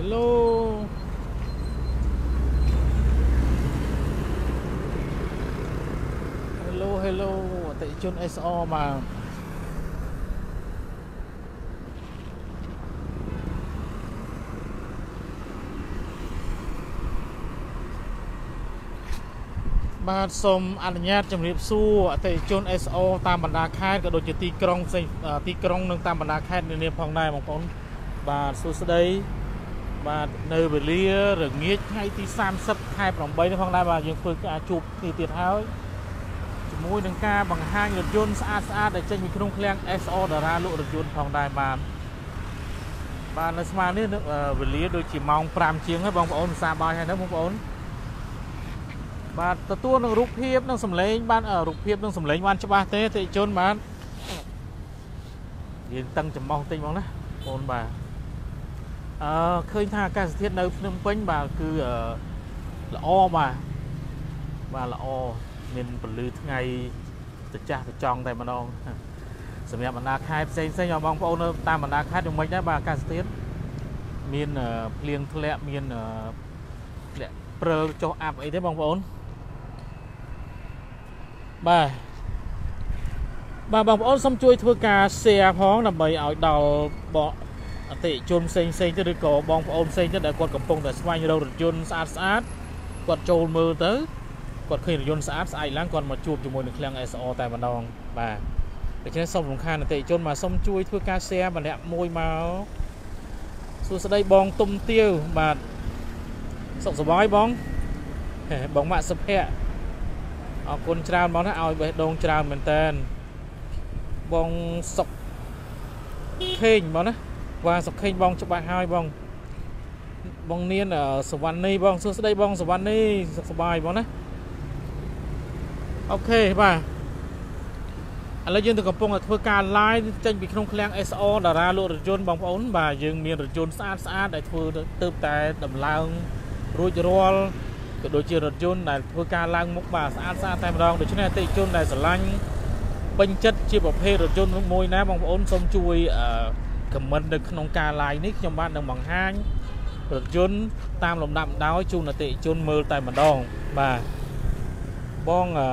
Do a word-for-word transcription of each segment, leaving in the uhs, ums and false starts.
Hello. Hello hello អតិជន ét o មកបាទសូមអនុញ្ញាតជម្រាបសួរអតិជន ét o តាមបណ្ដាខេត្តក៏ដូចជាទីក្រុងផ្សេងទីក្រុងនិងតាមបណ្ដាខេត្តនានាផងដែរបងប្អូនបាទសួស្តីបាទនៅវេលារងាចថ្ងៃទីសាមសិបខែប្រាំបីនេះផងដែរបាទយើងធ្វើការជួបគ្នាទៀតហើយជាមួយនឹងការបង្ហាញរថយន្តស្អាតស្អាតដែលចេញពីក្នុងឃ្លាំង ét o តារាលក់រថយន្តផងដែរបាទបាទនៅស្មើនេះវេលាដូចជាម៉ោងប្រាំជាងហើយបងប្អូនសាបាយហើយណាបងប្អូនបាទទទួលនឹងរូបភាពនិងសម្លេងបានរូបភាពនិងសម្លេងបានច្បាស់ទេអតិជនបាទយើងតឹងចំអស់តិចបងណាបងបាទអឺឃើញថាអាកាសធាតុនៅភ្នំពេញបាទគឺល្អបាទបាទល្អមានពលឺថ្ងៃត្រចះត្រចង់តែម្ដងសម្រាប់បណ្ដាខេត្តផ្សេងផ្សេងបងប្អូននៅតាមបណ្ដាខេត្តយ៉ាងម៉េចដែរបាទអាកាសធាតុមានភ្លៀងធ្លាក់មានធ្លាក់ព្រិលចុះអាប់អីទេបងប្អូនបាទបាទបងប្អូនសូមជួយធ្វើការ share ផងដើម្បីឲ្យដល់បងអតិជនផ្សេងផ្សេងទៅឬក៏បងប្អូនផ្សេងទៅដែលគាត់កំពុងតែស្វែងរករថយន្តស្អាតស្អាតគាត់ចូលមើលទៅគាត់ឃើញរថយន្តស្អាតស្អែកឡើងគាត់មកជួបជាមួយនឹងឃ្លាំង ét o តែម្ដងបាទដូច្នេះសូមរំខានអតិជនមកសូមជួយធ្វើការ share ម្នាក់មួយមកសួស្តីបងទុំទាវបាទសុខសប្បាយបងបងម៉ាក់សុភ័ក្រអរគុណច្រើនបងណាឲ្យបេះដូងច្រើនមែនតើបងសុកខេងបងណាបាទសុកខេងបងច្បាស់ហើយបងបងនាងសវណ្ណីបងសួស្តីបងសវណ្ណីសុខសប្បាយបងណាអូខេបាទឥឡូវយើងទៅកំពុងតែធ្វើការ live ចេញពីក្នុងឃ្លាំង ét o តារាលក់រថយន្តបងប្អូនបាទយើងមានរថយន្តស្អាតស្អាតដែលធ្វើទៅតែដំឡើងរួចរាល់ក៏ដូចជារថយន្តដែលធ្វើការឡើងមុខបាទស្អាតស្អាតតែម្ដងដូច្នេះអតិថិជនដែលស្រឡាញ់ពេញចិត្តជាប្រភេទរថយន្តមួយណាបងប្អូនសូមជួយខមមិននៅក្នុងការ live នេះខ្ញុំបាទនឹងបង្ហាញរថយន្តតាមលំដាប់ដោយជូនអតិថិជនមើលតែម្ដងបាទបងអឺ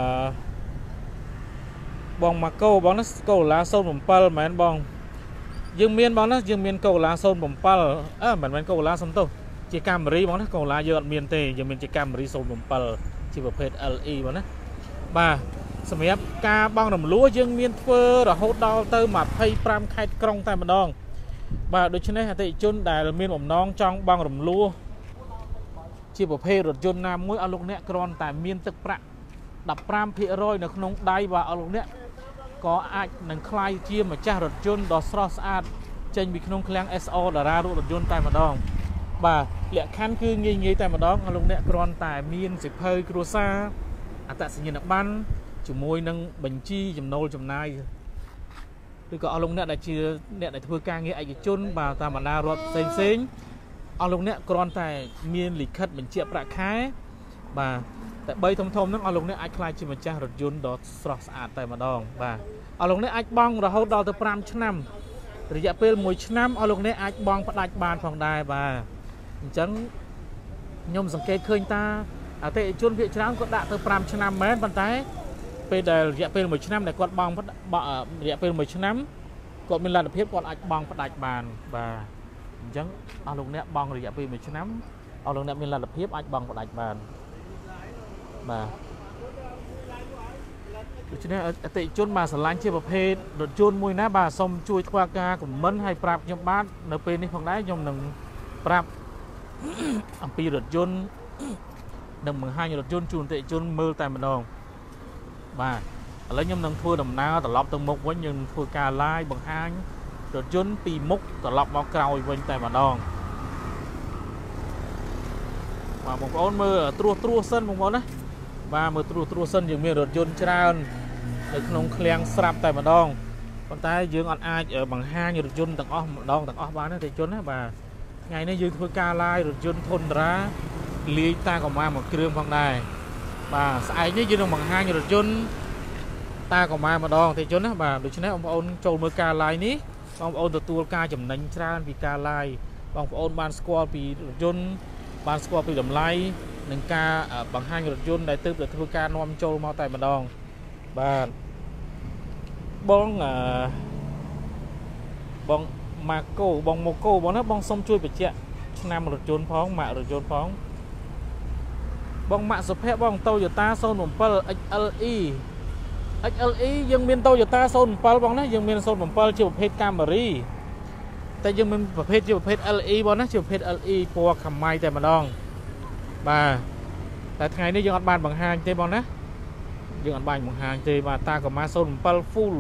បងម៉ាកូបងណាកូឡាศูนย์เจ็ดមែនបងយើងមានបងណាយើងមានកូឡាศูนย์เจ็ดអឺមិនមែនកូឡាសំទោសជាកាមេរីបងណាកូឡាយើងអត់មានទេយើងមានជាកាមេរីศูนย์เจ็ดជាប្រភេទ แอล อี បងណាបាទសម្រាប់ការបង់រំលោះយើងមានធ្វើរហូតដល់ទៅยี่สิบห้าខេត្តក្រុងតែម្ដងបាទដូច្នេះអតិថិជនដែលមានបំណងចង់បង់រំលោះជាប្រភេទរថយន្តណាមួយអស់លោកអ្នកគ្រាន់តែមានទឹកប្រាក់ដប់ប្រាំភាគរយនៅក្នុងដៃបាទអស់លោកអ្នកក៏អាចនឹងក្លាយជាម្ចាស់រថយន្តដ៏ស្រស់ស្អាតចេញពីក្នុងឃ្លាំង ét o តារាលក់រថយន្តតែម្ដងបាទលក្ខខណ្ឌគឺងាយងាយតែម្ដងអស់លោកអ្នកគ្រាន់តែមានសិភៅគ្រួសារអត្តសញ្ញាណប័ណ្ណជាមួយនឹងបញ្ជីចំណូលចំណាយឬក៏អស់លោកអ្នកដែលជាអ្នកដែលធ្វើការងារឯកជនបាទតាមបណ្ដារដ្ឋផ្សេងផ្សេងអស់លោកអ្នកគ្រាន់តែមានលិខិតបញ្ជាក់ប្រាក់ខែបាទតែបីធំធំហ្នឹងអស់លោកអ្នកអាចក្លាយជាម្ចាស់រថយន្តដ៏ស្រស់ស្អាតតែម្ដងបាទអស់លោកអ្នកអាចបង់រហូតដល់ទៅប្រាំឆ្នាំរយៈពេលមួយឆ្នាំអស់លោកអ្នកអាចបង់ផ្ដាច់បានផងដែរបាទអញ្ចឹងខ្ញុំសង្កេតឃើញតាអតិថិជនភាគច្រើនគាត់ដាក់ទៅប្រាំឆ្នាំមែនប៉ុន្តែពេលដែលរយៈពេលមួយឆ្នាំដែលគាត់បង់រយៈពេលមួយឆ្នាំគាត់មានលទ្ធភាពគាត់អាចបង់ផ្ដាច់បានបាទអញ្ចឹងអស់លោកអ្នកបង់រយៈពេលមួយឆ្នាំអស់លោកអ្នកមានលទ្ធភាពអាចបង់ផ្ដាច់បានបាទដូច្នេះអតិថិជនបាទស្រឡាញ់ជាប្រភេទរថយន្តមួយណាបាទសូមជួយធ្វើការខមមិនឲ្យប្រាប់ខ្ញុំបាទនៅពេលនេះផងដែរខ្ញុំនឹងប្រាប់អំពីរថយន្តនឹងបង្ហាញរថយន្តជូនអតិថិជនមើលតែម្ដងបាទឥឡូវខ្ញុំនឹងធ្វើដំណើរត្រឡប់ទៅមុខវិញយើងធ្វើការ live បង្ហាញរថយន្តពីមុខត្រឡប់មកក្រោយវិញតែម្ដងបាទបងប្អូនមើលត្រួសត្រួសសិនបងប្អូនណាបាទមើលត្រួសត្រួសសិនយើងមានរថយន្តច្រើននៅក្នុងឃ្លាំងស្រាប់តែម្ដងប៉ុន្តែយើងអត់អាចបង្ហាញរថយន្តទាំងអស់ម្ដងទាំងអស់បានទេអតិថិជនណាបាទថ្ងៃនេះយើងធ្វើការ live រថយន្តធុនតារាលាយតាកម្មាមួយគ្រឿងផងដែរបាទស្អែកនេះយើងនឹងបង្ហាញរថយន្តតាកម្មាម្ដងអតិថិជនណាបាទដូច្នេះបងប្អូនចូលមើលការ live នេះបងប្អូនទទួលការចំណេញច្រើនពីការ live បងប្អូនបានស្គាល់ពីរថយន្តបានស្គាល់ពីតម្លៃនឹងការបង្ហាញរថយន្តដែលទើបតែធ្វើការនាំចូលមកតែម្ដងបាទបងអឺបងម៉ាកូបងម៉ូកូបងណាបងសុំជួយបញ្ជាក់ឆ្នាំរថយន្តផងម៉ាករថយន្តផងបងម៉ាក់សុភ័ក្របង Toyota ศูนย์ เจ็ด เอ็กซ์ แอล อี เอ็กซ์ แอล อี យើងមាន Toyota ศูนย์ เจ็ด បងណាយើងមាន ศูนย์ เจ็ด ជាប្រភេទ Camry តែយើងមានប្រភេទជាប្រភេទ แอล อี បងណាជាប្រភេទ แอล อี ពណ៌ខ្មៅតែម្ដងបាទតែថ្ងៃនេះយើងអត់បានបង្ហាញទេបងណាយើងអត់បានបង្ហាញទេបាទតាកូម៉ា ศูนย์ เจ็ด full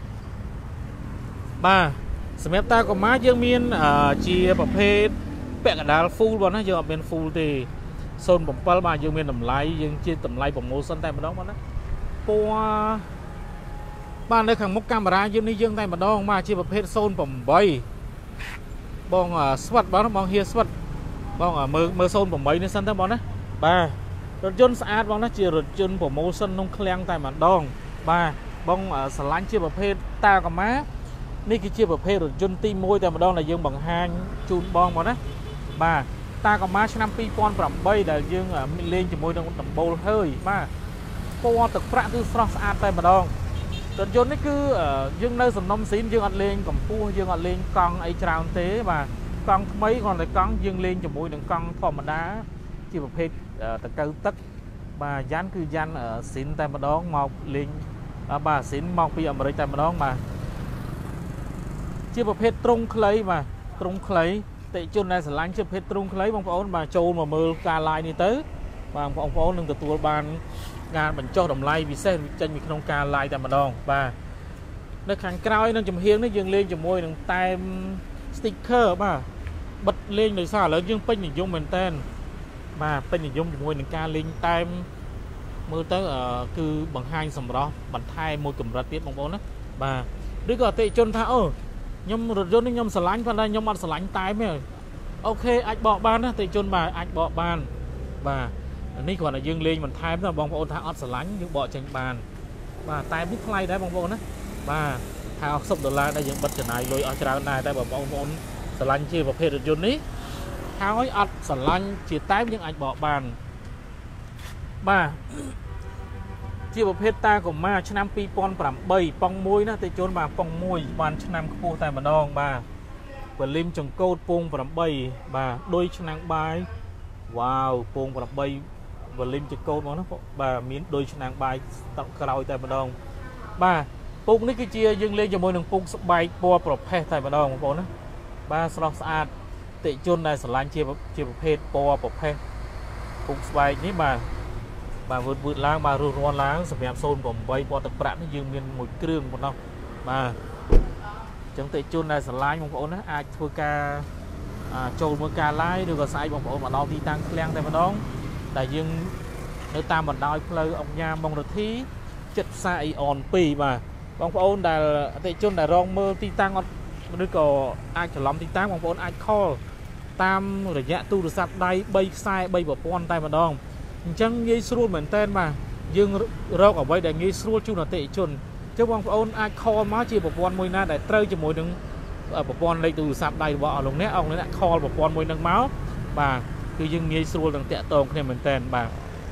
បាទសម្រាប់តាកូម៉ាយើងមានជាប្រភេទពាក់កណ្ដាល full បងណាយើងអត់មាន full ទេศูนย์ เจ็ด បាទយើងមានតម្លៃយើងជាតម្លៃ promotion តែម្ដងបងណាពណ៌បាទនៅខាងមុខកាមេរ៉ាយើងនេះយើងតែម្ដងបាទជាប្រភេទ ศูนย์ แปด បងស្វិតបងបងហៀស្វិតបងមើលមើល ศูนย์ แปด នេះសិនទៅបងណាបាទរថយន្តស្អាតបងណាជារថយន្ត promotion ក្នុងឃ្លាំងតែម្ដងបាទបងស្រឡាញ់ជាប្រភេទតាកូម៉ានេះគឺជាប្រភេទរថយន្តទីមួយតែម្ដងដែលយើងបង្ហាញជូនបងបងណាបាទតាកូម៉ាឆ្នាំពីរពាន់ប្រាំបីដែលយើងលេងជាមួយនឹងដំបូលហើយបាទពណ៌ទឹកប្រាក់គឺស្រស់ស្អាតតែម្ដងរថយន្តនេះគឺយើងនៅសំណុំស៊ីនយើងអត់លេងកម្ពស់យើងអត់លេងកង់អីច្រើនទេបាទកង់ថ្មីគ្រាន់តែកង់យើងលេងជាមួយនឹងកង់ធម្មតាជាប្រភេទតកៅទឹកបាទយ៉ាន់គឺយ៉ាន់ស៊ីនតែម្ដងមកលេងបាទស៊ីនមកពីអាមេរិកតែម្ដងបាទជាប្រភេទទ្រុងខ្លីបាទទ្រុងខ្លីតិជនដែលស្រឡាញ់ជាប្រភេទទ្រុងខ្លីបងប្អូនបាទចូលមកមើលការ live នេះទៅបាទបងប្អូននឹងទទួលបានការបញ្ចុះតម្លៃពិសេសចេញពីក្នុងការ live តែម្ដងបាទនៅខាងក្រោយនឹងចំហៀងនេះយើងលេងជាមួយនឹងតែម sticker បាទបិទលេងដោយសារឥឡូវយើងពេញនិយមមែនតើបាទពេញនិយមជាមួយនឹងការលេងតែមមើលទៅគឺបង្ហាញសម្រស់បន្ថែមមួយកម្រិតទៀតបងប្អូនណាបាទឬក៏អតិជនថាអូខ្ញុំរថយន្តនេះខ្ញុំស្រឡាញ់ប៉ុន្តែខ្ញុំអត់ស្រឡាញ់តែមទេអូខេអាចបកបានណាអតិជនបាទអាចបកបានបាទនេះគ្រាន់តែយើងលេងបន្ថែមទៅបងប្អូនថាអត់ស្រឡាញ់យើងបកចេញបានបាទតែនេះថ្លៃដែរបងប្អូនណាបាទថាអស់សិបដុល្លារដែលយើងបិទចំណាយលុយអស់ច្រើនដែរតែបងប្អូនស្រឡាញ់ជាប្រភេទរថយន្តនេះហើយអត់ស្រឡាញ់ជាតែមយើងអាចបកបានបាទជាប្រភេទតាកូម៉ាឆ្នាំពីរពាន់ប្រាំបីប៉ុងមួយណាតិជនបាទប៉ុងមួយបានឆ្នាំខ្ពស់តែម្ដងបាទបលឹមចង្កូតពងប្រាំបីបាទដូចឆ្នាំងបាយវ៉ាវពងប្រាំបីបលឹមចង្កូតមកណាបាទមានដូចឆ្នាំងបាយតក់ក្រោយតែម្ដងបាទពុកនេះគឺជាយើងលេងជាមួយនឹងពុកស្បែកពណ៌ប្រផេះតែម្ដងបងប្អូនណាបាទស្រស់ស្អាតតិជនដែលស្រឡាញ់ជាជាប្រភេទពណ៌ប្រផេះពុកស្បែកនេះបាទបាទវឺតវឺតឡើងបាទរស់រាន់ឡើងសម្រាប់ ศูนย์ แปด ពណ៌ទឹកប្រាក់នេះយើងមានមួយគ្រឿងប៉ុណ្ណោះបាទអញ្ចឹងតិជនដែលស្រឡាញ់បងប្អូនណាអាចធ្វើការចូលមើលការ live ឬក៏ស្អែកបងប្អូនមកដល់ទីតាំងឃ្លាំងតែម្ដងដែលយើងនៅតាមបណ្ដោយផ្លូវអង្គញាមងរទ្ធីចិត្តផ្សារអ៊ីអនពីរបាទបងប្អូនដែលអតិជនដែលរងមើលទីតាំងអត់ឬក៏អាចច្រឡំទីតាំងបងប្អូនអាច call តាមរយៈទូរស័ព្ទដៃបីខ្សែបីប្រព័ន្ធតែម្ដងអញ្ចឹងងាយស្រួលមែនតើបាទយើងរកអ្វីដែលងាយស្រួលជូនអតិជនអញ្ចឹងបងប្អូនអាច call មកជាប្រព័ន្ធមួយណាដែលត្រូវជាមួយនឹងប្រព័ន្ធលេខទូរស័ព្ទដៃរបស់អស់លោកអ្នកអស់លោកអ្នក call ប្រព័ន្ធមួយនឹងមកបាទគឺយើងងាយស្រួលនឹងតាក់ទងគ្នាមែនតើបាទ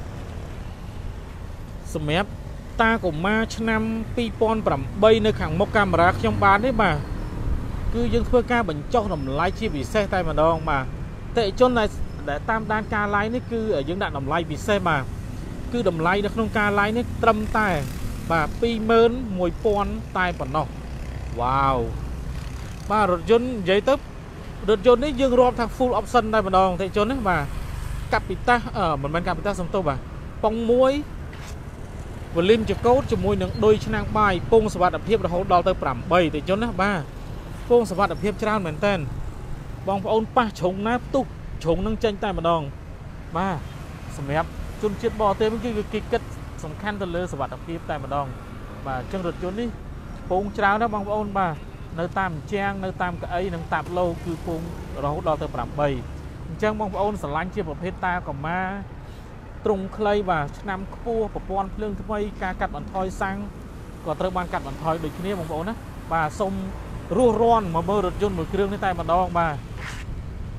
សម្រាប់តាកូម៉ាឆ្នាំពីរពាន់ប្រាំបីនៅខាងមុខកាមេរ៉ាខ្ញុំបាននេះបាទគឺយើងធ្វើការបញ្ចុះតម្លៃជាពិសេសតែម្ដងបាទតិជនដែលដែលតាមដានការ live នេះគឺយើងដាក់តម្លៃពិសេសបាទគឺតម្លៃនៅក្នុងការ live នេះត្រឹមតែបាទពីរម៉ឺនមួយពាន់តែប៉ុណ្ណោះវ៉ាវបាទរថយន្តនិយាយទៅរថយន្តនេះយើងរាប់ថា full option តែម្ដងតិជនណាបាទកាពីតាសអឺមិនមែនកាពីតាសសំទោសបាទប៉ុងមួយវ៉ូលីមចកោតជាមួយនឹងដូចឆ្នាំងបាយពងសវត្ថិភាពរហូតដល់ទៅប្រាំបីតិជនណាបាទពងសវត្ថិភាពច្រើនមែនតើបងប្អូនប៉ះជ្រុងណាផ្ទុះជ្រុងនឹងចេញតែម្ដងបាទសម្រាប់ជនជាតិបរទេសគឺគេគិតសំខាន់ទៅលើសវត្ថិភាពតែម្ដងបាទអញ្ចឹងរថយន្តនេះពងច្រើនណាបងប្អូនបាទនៅតាមជាងនៅតាមកៅអីនិងតាប់ឡូគឺពងរហូតដល់ទៅប្រាំបីអញ្ចឹងបងប្អូនស្រឡាញ់ជាប្រភេទតាកូម៉ាទ្រុងខ្លីបាទឆ្នាំខ្ពស់ប្រព័ន្ធភ្លើងថ្មីការកាត់បន្ថយសាំងក៏ត្រូវបានកាត់បន្ថយដូចគ្នាបងប្អូនណាបាទសូមរស់រាន់មកមើលរថយន្តមួយគ្រឿងនេះតែម្ដងបាទ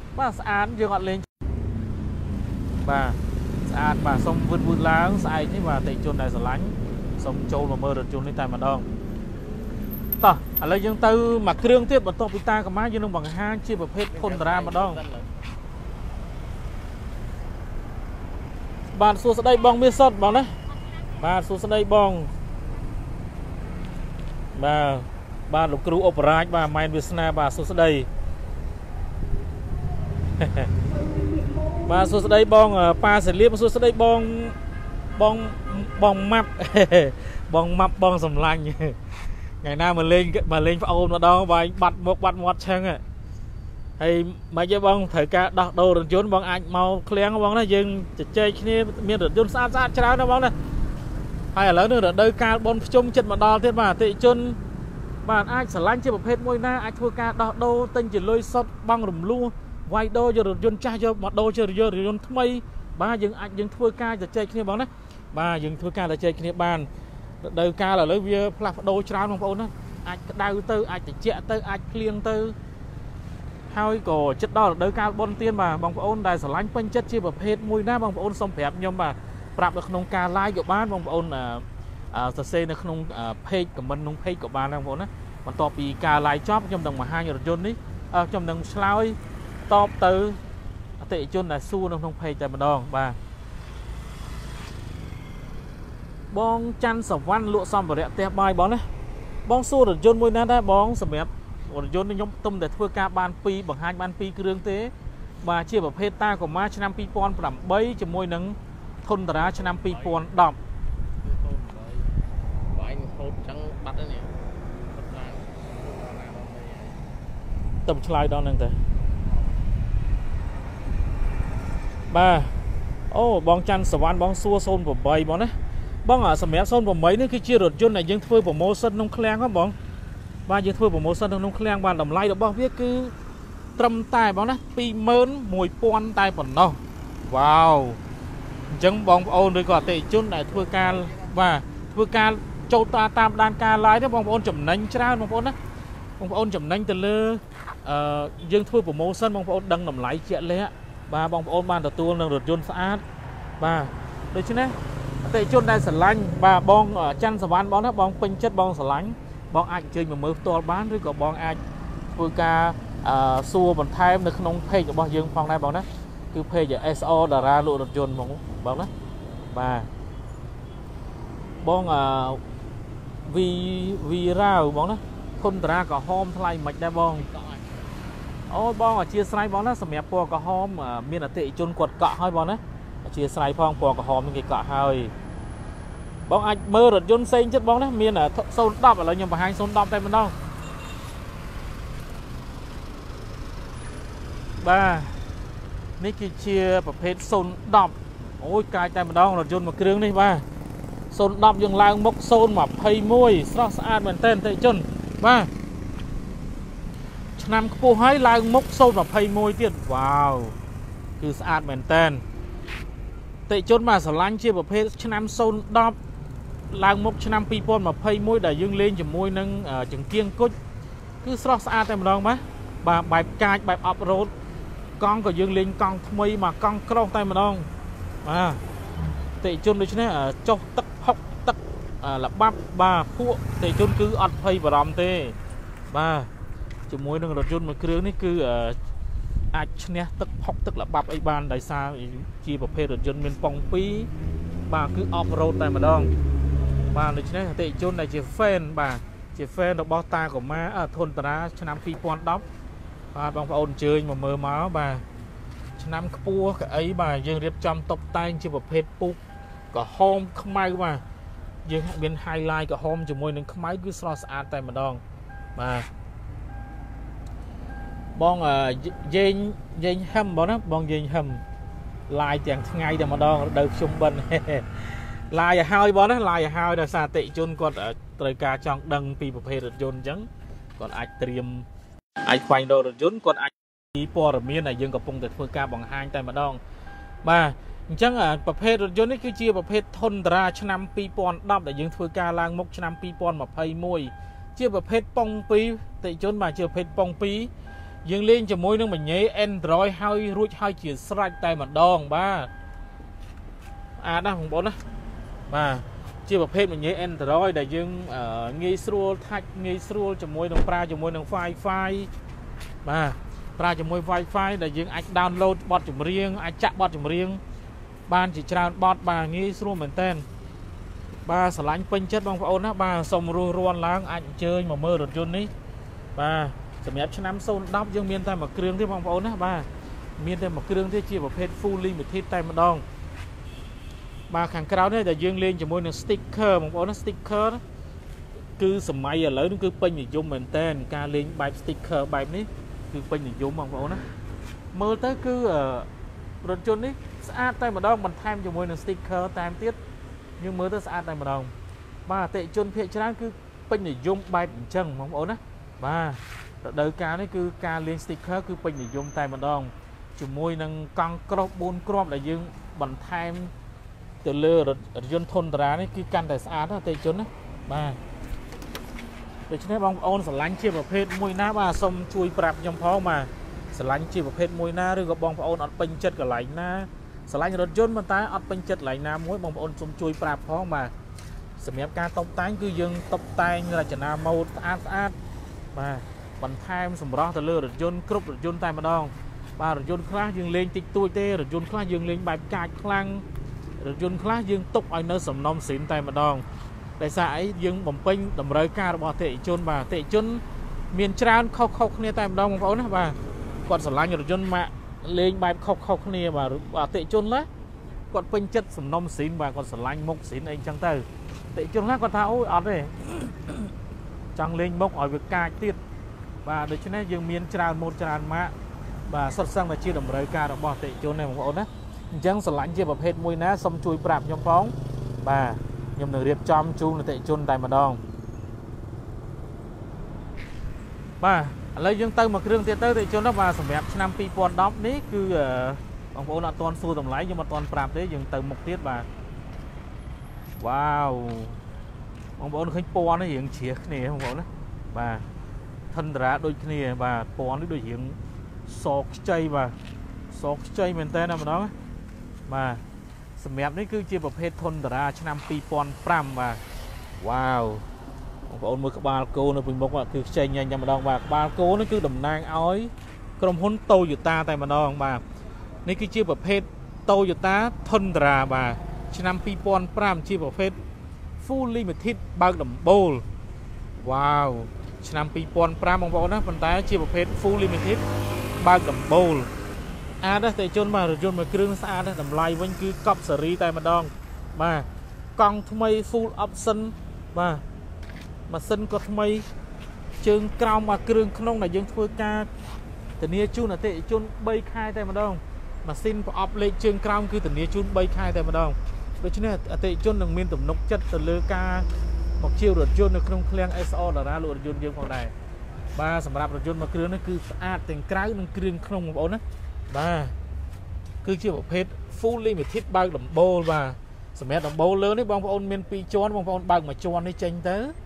បាទស្អាតយើងអត់លេងបាទស្អាតបាទសុំវឹកវឹកឡើងស្អែកនេះបាទអតិជនដែលស្រឡាញ់សុំចូលមកមើលរថយន្តនេះតែម្ដងតោះឥឡូវយើងទៅមកគ្រឿងទៀតបន្ទាប់ពីតាកម្មាយើងនឹងបង្ហាញជាប្រភេទធុនតារាម្ដងបាទសួស្ដីបងមាសសុតបងណាបាទសួស្ដីបងបាទបាទលោកគ្រូអបរាជបាទម៉ែនវាសនាបាទសួស្ដីបាទសួស្ដីបងប៉ាសាលៀបសួស្ដីបងបងបងម៉ាប់បងម៉ាប់បងសំឡាញ់ថ្ងៃណាមកលេងមកលេងប្អូនម្ដងបាយបាត់មុខបាត់មាត់ឆឹងហើយមិនទេបងត្រូវការដោះដូររថយន្តបងអាចមកឃ្លាំងបងណាយើងជជែកគ្នាមានរថយន្តស្អាតស្អាតច្រើនណាបងណាហើយឥឡូវនេះរដូវកាលបុណ្យភ្ជុំចិត្តមកដល់ទៀតបាទអតិជនបាទអាចស្រឡាញ់ជាប្រភេទមួយណាអាចធ្វើការដោះដូរទិញជាលុយសុទ្ធបងរំលោះវាយដូរយករថយន្តចាស់យកមកដូរជារថយន្តថ្មីបាទយើងអាចយើងធ្វើការជជែកគ្នាបងណាបាទយើងធ្វើការជជែកគ្នាបានរដូវកាលឥឡូវវាផ្លាស់ប្ដូរច្រើនបងប្អូនណាអាចក្តៅទៅអាចត្រជាក់ទៅអាចភ្លៀងទៅហើយក៏ចិត្តដល់រដូវកាលបុណ្យទានបាទបងប្អូនដែលស្រឡាញ់ពេញចិត្តជាប្រភេទមួយណាបងប្អូនសូមប្រាប់ខ្ញុំបាទប្រាប់នៅក្នុងការ live ក៏បានបងប្អូនសរសេរនៅក្នុង page comment ក្នុង page ក៏បានដែរបងប្អូនណាបន្ទាប់ពីការ live ចប់ខ្ញុំនឹងបង្ហាញរថយន្តនេះខ្ញុំនឹងឆ្លើយតបទៅអតិថិជនដែលសួរនៅក្នុង page តែម្ដងបាទបងច័ន្ទសវណ្ណលក់សម្ភារៈផ្ទះបាយបងណាបងសួររថយន្តមួយណាដែរបងសម្រាប់រថយន្តនេះខ្ញុំទុំតែធ្វើការបានពីរបង្ហាញបានពីរគ្រឿងទេបាទជាប្រភេទតាកូម៉ាឆ្នាំពីរពាន់ប្រាំបីជាមួយនឹងធុនតារាឆ្នាំពីរពាន់ដប់បាយនឹងហូតចឹងបាត់ហើយនេះទៅឆ្លើយដល់ហ្នឹងទៅបាទអូបងច័ន្ទសវណ្ណបងសួរศูนย์แปดបងណាបងសម្រាប់ศูนย์แปดនេះគឺជារថយន្តដែលយើងធ្វើប្រម៉ូសិនក្នុងឃ្លាំងហ៎បងបាទយើងធ្វើប្រម៉ូសិនក្នុងឃ្លាំងបានតម្លៃរបស់វាគឺត្រឹមតែបងណាពីរម៉ឺនមួយពាន់តែប៉ុណ្ណោះវ៉ាវអញ្ចឹងបងប្អូនឬក៏អតិថិជនដែលធ្វើការបាទធ្វើការចូលតាមដានការ live នេះបងប្អូនចំណេញច្រើនបងប្អូនណាបងប្អូនចំណេញទៅលើអឺយើងធ្វើប្រម៉ូសិនបងប្អូនដឹងតម្លៃជាក់លាក់បាទបងប្អូនបានទទួលនឹងរថយន្តស្អាតបាទដូច្នេះអតិថិជនដែលស្រឡាញ់បាទបងច័ន្ទសវណ្ណបងណាបងពេញចិត្តបងស្រឡាញ់បងអាចអញ្ជើញមកមើលផ្ទាល់បានឬក៏បងអាចធ្វើការអឺសួរបន្ថែមនៅក្នុង page របស់យើងផងដែរបងណាគឺ page เอส โอ តារាលក់រថយន្តបងបងណាបាទបងអឺវីវីរ៉ាវបងណាធុនតារាក្រហមថ្លៃមិនដែរបងអូបងអធិស្ឋានបងណាសម្រាប់ពណ៌ក្រហមមានអតិថិជនគាត់កក់ហើយបងណាអធិស្ឋានផងពណ៌ក្រហមនេះគេកក់ហើយបងអាចមើលរថយន្តផ្សេងចិត្តបងណាមានศูนย์ ដប់ឥឡូវខ្ញុំបង្ហាញศูนย์ ដប់តែម្ដងបាទនេះគឺជាប្រភេទศูนย์ ដប់អូយកាយតែម្ដងរថយន្តមួយគ្រឿងនេះបាទศูนย์ ដប់យើងឡើងមុខศูนย์ ยี่สิบเอ็ดស្រស់ស្អាតមែនទែនអតិថិជនបាទឆ្នាំខ្ពស់ហើយឡើងមុខศูนย์ ยี่สิบเอ็ดទៀតវ៉ាវគឺស្អាតមែនទែនអតិថិជនបាទស្រឡាញ់ជាប្រភេទឆ្នាំศูนย์ ដប់ឡើងមុខឆ្នាំពីរពាន់ยี่สิบเอ็ดដែលយើងលេងជាមួយនឹងចង្គៀងគុជគឺស្រស់ស្អាតតែម្ដងបាទបាទបែបកាចបែបអប់រ៉ូតកង់ក៏យើងលេងកង់ថ្មីមកកង់ក្រោះតែម្ដងបាទអតិថិជនដូច្នេះចុះទឹកហុកទឹកលបាប់បាទពួកអតិថិជនគឺអត់ភ័យបារម្ភទេបាទជាមួយនឹងរថយន្តមួយគ្រឿងនេះគឺអាចឈ្នះទឹកហុកទឹកលបាប់អីបានដោយសារជាប្រភេទរថយន្តមានប៉ុងពីរបាទគឺអប់រ៉ូតតែម្ដងបាទដូច្នេះអតិថិជនដែលជា fan បាទជា fan របស់តាកូម៉ាធុនតារាឆ្នាំពីរពាន់ដប់បាទបងប្អូនអញ្ជើញមកមើលមកបាទឆ្នាំខ្ពស់កៅអីបាទយើងរៀបចំតុបតែងជាប្រភេទពូកក្រហមខ្មៅបាទយើងមាន highlight ក្រហមជាមួយនឹងខ្មៅគឺស្រស់ស្អាតតែម្ដងបាទបងយេងយេងហឹមបងណាបងយេងហឹម live ទាំងថ្ងៃតែម្ដងរដូវភ្ជុំបិណ្ឌ live ឲ្យហើយបងណា live ឲ្យហើយដោយសារអតិថិជនគាត់ត្រូវការចង់ដឹងពីប្រភេទរថយន្តអញ្ចឹងគាត់អាចត្រៀមអាចខ្វែងរករថយន្តគាត់អាចពីព័ត៌មានដែលយើងកំពុងតែធ្វើការបង្ហាញតែម្ដងបាទអញ្ចឹងប្រភេទរថយន្តនេះគឺជាប្រភេទធុនតារាឆ្នាំពីរពាន់ដប់ដែលយើងធ្វើការឡើងមុខឆ្នាំពីរពាន់ยี่สิบเอ็ดជាប្រភេទប៉ុងពីរអតិថិជនបាទជាប្រភេទប៉ុងពីរ dương lên cho môi nâng mình nhé Android hơi ruột hơi chỉ strike tay mà đòn ba à đó không bốn đó mà chia một phép mình nhé Android để dương ở nghi srul thạch nghi srul cho môi nâng pra cho môi nâng file file mà pra cho môi wifi để dương anh download bot chùm riêng anh chạm bot chùm riêng ban chỉ trao bot bà nghi srul mình tên ba sờ lánh pin chất bong phôn á ba xong ru ruan láng anh chơi mà mơ được chôn ní ba sầm ép cho năm sâu đắp dương miên tay mà kêu thế bong phôn á ba miên tay mà kêu thế chia một pet fully một thiết tay mà đong ba kháng cáo đấy là dương lên cho môi sticker bong phôn nó sticker cứ sầm máy ở lớn cứ pin thì dùng mình tên ca lên bài sticker bài ní cứ pin thì dùng bong phôn á mơ tới cứ ở rồi chôn ní sát tay mà đong mình tham cho môi sticker tam tiết nhưng mới tới sát tay mà đồng ba tệ chôn phía trên cứ pin để dùng bài chân mong ổn á ba đời cá đấy cứ ca liên sticker cứ pin để dùng tay mà đồng chủ môi nâng căng crop bốn crop là dương bằng time từ lừa rồi dân thôn ra đấy cứ căn tại sát đó tệ chôn á ba để cho nên bong ôn sờ lánh chia vào phết môi ná ba xong chui bạp trong phó mà sờ lánh chia vào phết môi ná rồi gặp bong ôn ở pin chất cả lạnh naสไลด์รถยนต์มันตายอัดเป็นจัดไหลน้ำมวยบางคนชมช่วยปราบพ้องมาสมัยการตบแต่งคือยังตบแต่งราชนาโมดอาดอาดมาบันทายสมรสตะเลือรถยนต์ครบรถยนต์ตายมาดองมารถยนต์คลายังเลี้ยงติดตัวเต้รถยนต์คลายังเลี้ยงใบกาดคลังรถยนต์คลายังตกไอเนอร์สมนอมสินตายมาดองแต่สายยังบ่มเป็นดำเริการบ่เตะจนมาเตะจนเมียนจานเข้าเข้าเนี่ยตายมาดองบางคนนะมาก่อนสไลด์รถยนต์มาเลี้ยงใบเข้าเข้าเนี่ยมาบ่เตะจนละก่อนเป็นจัดสมนอมสินมาก่อนสไลด์มกสินเองจังเตอเตะจนละก่อนท้าโอ้ยอดเลยจังเลี้ยงมกอ่อยเวกาติดvàโดยเฉพาะยังมีจานโมจานมาvàสดสั่งมาชี้ดำเริการบ่เตะจนเนี่ยบางคนนะจังสไลด์เจียบประเภทมวยนะสมช่วยปราบยมฟ้องบ่ยมหนึ่งเรียบจอมจูนเตะจนได้มาดองบ่แล้วยังเติมมาเครื่องเตะเตะจนแล้วมาสำหรับนำปีปอนด็อกนี้คือบางคนตอนสู้ตำไหลยังมาตอนปราบได้ยังเติมหมกเทียบบ่ว้าวบางคนเคยปอนนี่ยังเฉียดนี่บางคนนะบ่thân ra đôi kia và pon đôi hiện sọt chay và sọt chay mình tên là mà đó mà sầm mẹp đấy cứ chiaประเภท thân ra cho năm pi pon pram và wow ông mới các ba cô nó bình bốc là cứ chay nhanh nhanh mà đong và ba cô nó cứ đầm nang ói cầm hôn tô dự ta tại mà đong mà nên cứ chia ประเภท tô dự ta thân ra và cho năm pi pon pram chia ประเภท full limited bao đầm bowl wowชนะปีปอนปรามบางคนนะปัญหาเชียร์ประเภท full limited บางกับโบลอาได้แต่จนมารถยนต์มาเครื่องสะอาดทำลายวันคือกอบสรีแต่มาดองมากองทำไม full option มามาเส้นก็ทำไมเชิงกราวมาเครื่องขนมไหนยังช่วยการแต่เนี้ยจุนแต่จุนใบคายแต่มาดองมาสิ้นพอออฟเล็กเชิงกราวคือแต่เนี้ยจุนใบคายแต่มาดองโดยเฉพาะแต่จุนหนึ่งมีตุ่มนกจัดแต่เลือกาmột chiêu rượt yunในเครื่องเคลียง เอส โอ là ra luôn rượt yun dương còn này baสำหรับรถยนต์มาเครื่องนั่นคือสะอาดแต่งกลายนั่นเครื่องขนมของผมนะbaคือเชื่อประเภท full limited บางดับโบลbaสมัยดับโบลเลยนี่บางคนมีปีจอนบางคนบางมาจอนในเจนเตอร์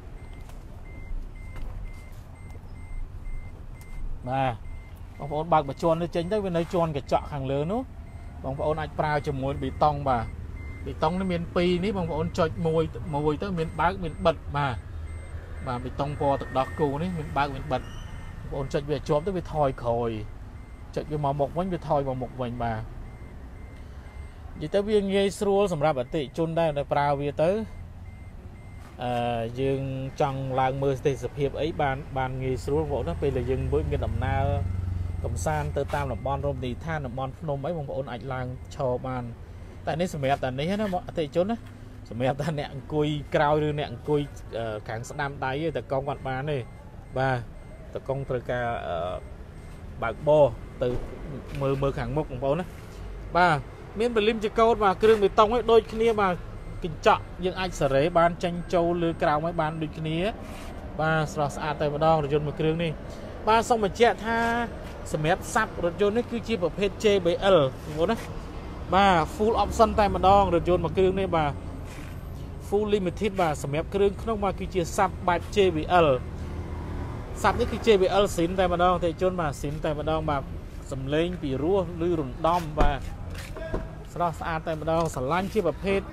baบางคนบางมาจอนในเจนเตอร์เป็นในจอนกับเจาะห่างเลยนู้บางคนอาจปลาจมูกbị tông ba bị tông nó miền pi ní bằng bọn chọi mùi mùi tới miền bắc miền bật mà mà bị tông po từ đó cù ní miền bắc miền bật bọn chọi về chóm tới về thoi khồi chọi về màu một bánh về thoi vào một vành mà vì tới viên nghe srul sầm ra bản tị chôn đây là prao về tới dương trong làng mưa tây sập hiệp ấy ban ban nghe srul vỗ nó bây là dương với miền đầm na cầm san từ tam là bon rôm thì than là bon phnom ấy bằng bọn ảnh làng cho ban tại nên sầm mẹp tại đấy nó mọi tệ chốn á sầm mẹp ta nẹn cùi cao như nẹn cùi càng sẵn đam đáy từ con mặt bán này và từ con từ cả bạc bò từ mưa mưa hàng mốc của bố đấy ba miền Berlin chỉ câu mà kêu người tông ấy đôi kia mà kinh trọng nhưng anh sở rễ ban tranh châu lưới cao mấy ban đôi kia ba sờ sạt tới mà đo rồi chôn một kêu đi ba xong mà chạy tha sầm mẹp sắp rồi chôn ấy cứ chia vào pê chê bê lờ bố đấy ba full option tại mà đo rồi chôn một kêu này bà full limited bà sầm mẹp kêu không mà cứ chia sắp bài chê bê lờ sắp những cái chê bị ơ xín tại mà đong thì chôn mà xín tại mà đong mà sầm lên bị rua lư rùn đom và sau đó xa tại mà đong sả lanh chia bập hết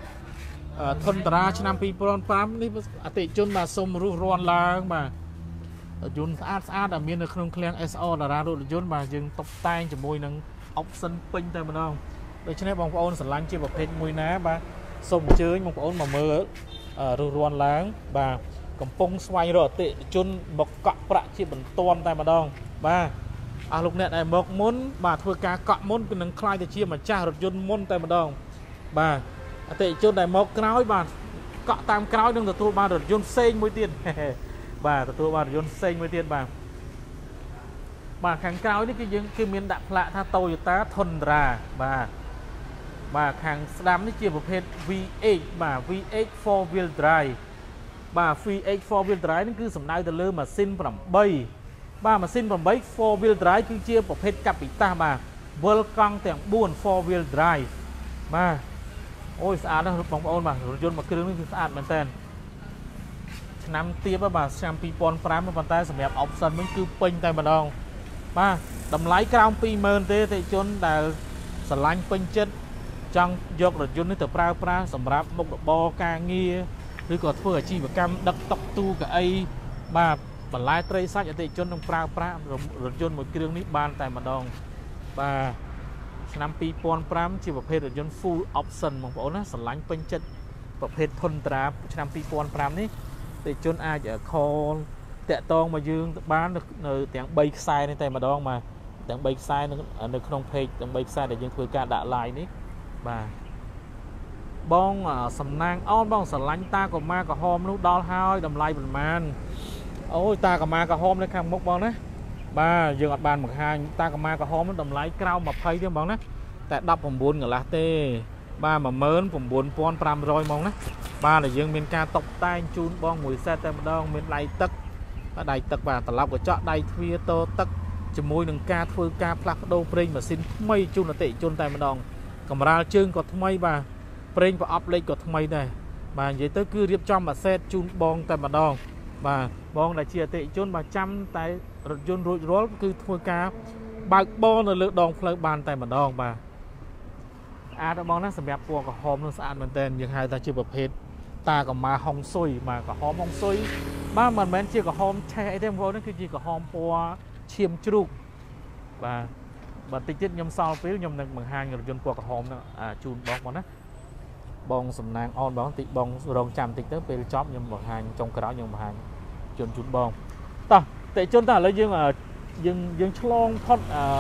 thôn tra cho năm pi pron pram níติជន់មកសុំរស់រាន់ឡើងបាទយន្តស្អាតស្អាតដែលមាននៅក្នុងឃ្លាំង เอส โอ តារារថយន្តបាទយើងតុបតែងជាមួយនឹង option ពេញតែម្ដងដូច្នេះបងប្អូនស្រឡាញ់ជាប្រភេទមួយណាបាទសូមអញ្ជើញបងប្អូនមកមើលរស់រាន់ឡើងបាទកំពុងស្វែងរកអតិថិជនមកកក់ប្រាក់ជាបន្ទាន់តែម្ដងបាទអស់លោកអ្នកដែលមកមុនបាទធ្វើការកក់មុនគឺនឹងខ្លាយទៅជាម្ចាស់រថយន្តមុនតែម្ដងបាទអតិថិជនដែលមកក្រោយបាទកក់តាមក្រោយនឹងទទួលបានរថយន្តផ្សេងមួយទៀតបាទទទួលបានរថយន្តផ្សេងមួយទៀតបាទបាទខាងក្រោយនេះគឺយើងគឺមានដាក់ផ្លាកថា Toyota Tundra បាទបាទខាងស្ដាំនេះជាប្រភេទ វី เอช បាទ វី เอช four wheel drive បាទ វី เอช four wheel drive នេះគឺសំដៅទៅលើម៉ាស៊ីនeightបាទម៉ាស៊ីនeight four wheel drive គឺជាប្រភេទកាពីតាបាទវិលកង់ទាំងfour four wheel drive បាទអូយស្អាតណាស់បងប្អូនបាទរថយន្តមួយគ្រឿងនេះគឺស្អាតមែនតើឆ្នាំទៀបបាទឆ្នាំtwo thousand fiveប៉ុន្តែសម្រាប់ option វិញគឺពេញតែម្ដងបាទតម្លៃក្រោមtwo thousandទេអតិថិជនដែលស្រឡាញ់ពេញចិត្តចង់យករថយន្តនេះទៅប្រើប្រាស់សម្រាប់មុខរបរការងារឬក៏ធ្វើអាជីវកម្មដឹកតុកទូកៅអីបាទបន្លែត្រីសាច់អតិថិជននឹងប្រើប្រាស់រថយន្តមួយគ្រឿងនេះបានតែម្ដងបាទឆ្នាំtwo thousand fiveជាប្រភេទរថយន្ត full option បងប្អូនណាស្រឡាញ់ពេញចិត្តប្រភេទ Tundra ឆ្នាំtwo thousand fiveនេះអតិថិជនអាចខលតាក់តងមកយើងបាននៅទាំងthreeខ្សែនេះតែម្ដងបាទទាំងthreeខ្សែនៅក្នុង page ទាំងthreeខ្សែដែលយើងធ្វើការដាក់ live នេះបាទបងសំណាងអនបងស្រឡាញ់តាកម៉ាក្រហមនោះដល់ហើយតម្លៃប្រមាណអូយតាកម៉ាក្រហមនៅខាងមុខបងណាបាទយើងអត់បានបង្ហាញតាកម៉ាក្រហមនោះតម្លៃក្រោមtwentyទេបងណាតែnineteenកន្លះទេបាទone nine five hundredហ្មងណាបាទដែលយើងមានការតុបតែងជូនបងមួយសេតតែម្ដងមានដៃទឹកដៃទឹកបាទត្រឡប់កញ្ចក់ដៃទ្វារតទឹកជាមួយនឹងការធ្វើការផ្លាស់ប្ដូរប្រេងម៉ាស៊ីនថ្មីជូនអតិថិជនតែម្ដងកម្រាលជើងក៏ថ្មីបាទប្រេងប្រអប់លេខក៏ថ្មីដែរបាទនិយាយទៅគឺរៀបចំអាសេតជូនបងតែម្ដងបាទបងដែលជាអតិថិជនបាទចាំតែរថយន្តរួចរាល់គឺធ្វើការបើកបរនៅលើដងផ្លូវបានតែម្ដងបាទស្អាតបងណាសម្រាប់ពណ៌ក្រហមនោះស្អាតមែនទែនយើងហៅថាជាប្រភេទតាកម៉ាហុងស៊ុយបាទក្រហមហុងស៊ុយបាទមិនមែនជាក្រហមឆេះអីទេបងប្អូននេះគឺជាក្រហមពណ៌ឈាមជ្រូកបាទបាទតិចទៀតខ្ញុំសល់ពេលខ្ញុំនឹងបង្ហាញរថយន្តពណ៌ក្រហមនោះជូនបងបងណាបងសំណាងអនបងតិចបងរងចាំតិចទៅពេលចប់ខ្ញុំបង្ហាញចុងក្រោយខ្ញុំបង្ហាញជូនជូនបងតោះតិចជូនតើឥឡូវយើងយើងយើងឆ្លងផុតអឺ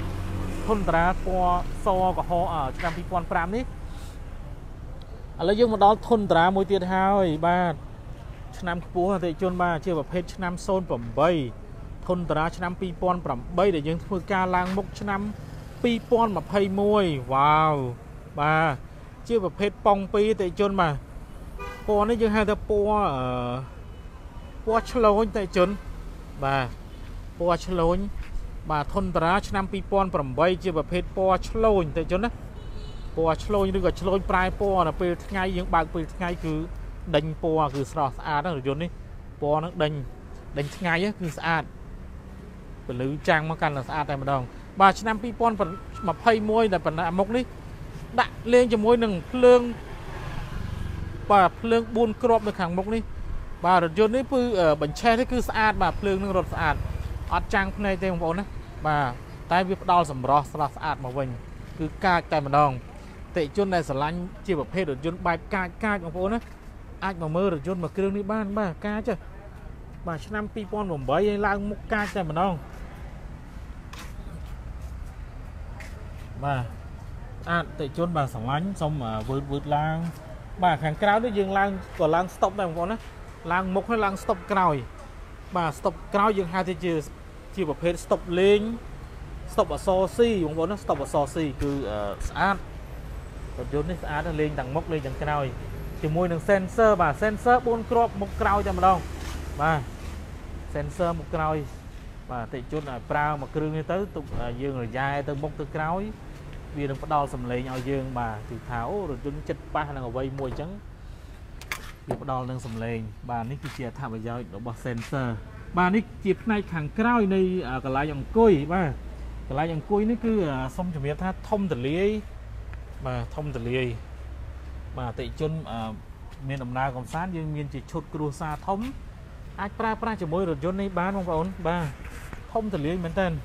Tundra ពណ៌សក្រហមឆ្នាំtwo thousand fiveនេះឥឡូវយើងមកដល់Tundraមួយទៀតហើយបាទឆ្នាំខ្ពស់អតិថិជនបាទជាប្រភេទឆ្នាំoh eight Tundra ឆ្នាំtwo thousand eightដែលយើងធ្វើការឡើងមុខឆ្នាំtwo thousand twenty-oneវ៉ាវបាទជាប្រភេទប៉ងពីរអតិថិជនបាទពណ៌នេះយើងហៅថាពណ៌ពណ៌ឆ្លូញអតិថិជនបាទពណ៌ឆ្លូញបាទ Tundra ឆ្នាំtwo thousand eightជាប្រភេទពណ៌ឆ្លូញអតិថិជនណាពណ៌ឆ្លូញឬក៏ឆ្លូញប្រែពណ៌នៅពេលថ្ងៃយើងបើកពេលថ្ងៃគឺដេញពណ៌គឺស្រស់ស្អាតណារថយន្តនេះពណ៌ហ្នឹងដេញដេញថ្ងៃគឺស្អាតពលឺចាំងមកកាន់តែស្អាតតែម្ដងបាទឆ្នាំtwo thousand twenty-oneដែលបណ្ដាមុខនេះដាក់លេងជាមួយនឹងភ្លើងបាទភ្លើងfourគ្រាប់នៅខាងមុខនេះបាទរថយន្តនេះគឺបញ្ឆេះនេះគឺស្អាតបាទភ្លើងនឹងរត់ស្អាតអត់ចាំងភ្នែកទេបងប្អូនណាបាទតែវាផ្ដល់សម្រស់ស្រស់ស្អាតមកវិញគឺកាចតែម្ដងអតិថិជនដែលស្រឡាញ់ជាប្រភេទរថយន្តបែបកាចកាចបងប្អូនណាអាចមកមើលរថយន្តមួយគ្រឿងនេះបានបាទកាចបាទឆ្នាំtwo thousand eightឲ្យឡើងមុខកាចតែម្ដងបាទអតិថិជនបាទស្រឡាញ់សុំវឺតវឺតឡើងបាទខាងក្រៅនេះយើងឡើងក៏ឡើងស្តុបដែរបងប្អូនណាឡើងមុខហើយឡើងស្តុបក្រោយបាទស្តុបក្រោយយើងហៅថាជាជាប្រភេទស្តុបលេងស្តុបអសរ C បងប្អូនណាស្តុបអសរ C គឺស្អាតរថយន្តនេះស្អាតលេងទាំងមុខលេងទាំងក្រោយជាមួយនឹង sensor បាទ sensor fourគ្រាប់មុខក្រោយតែម្ដងបាទ sensor មុខក្រោយបាទអតិថិជនឲ្យប្រើមួយគ្រឿងនេះទៅទុកយើងរយ៉ែទៅមុខទៅក្រោយវានឹងផ្ដល់សំឡេងឲ្យយើងបាទគឺថាអូរថយន្តចិត្តប៉ះនឹងអ្វីមួយអញ្ចឹងវាផ្ដល់នឹងសំឡេងបាទនេះគឺជាអត្ថប្រយោជន៍របស់ sensor bà ní chịp này hàng cao này cả lại dòng cùi bà cả lại dòng cùi ní cứ xong chuẩn bị tha thông từ lý mà thông từ lý mà tị chun miền đồng nai còn sát nhưng miền chỉ chốt cua xa thống ai pra pra chỉ môi rồi chôn này bán không ổn ba thông từ lý mình tên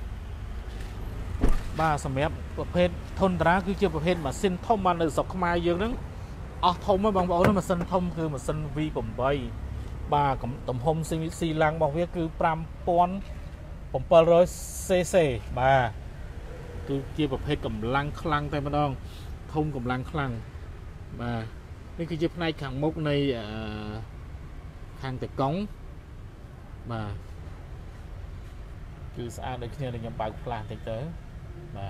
ba sầm épประเภท thôn đá cứ chưaประเภทmà xin thông mà được sọc mai dương đó ở thông mới bằng bảo nó mà xin thôngคือmà xin vi bẩm bay ba cũng tầm hôm xin xì lăng bằng việc cứ pram pon bẩm pơ rồi cc ba cứ chiaประเภท cầm lăng khăng tay mà đong thông cầm lăng khăng baนี่คือในขังมุกในขังแต่ก้องมาคือสะอาดโดยที่เรายังปากปลาแต่เจอมา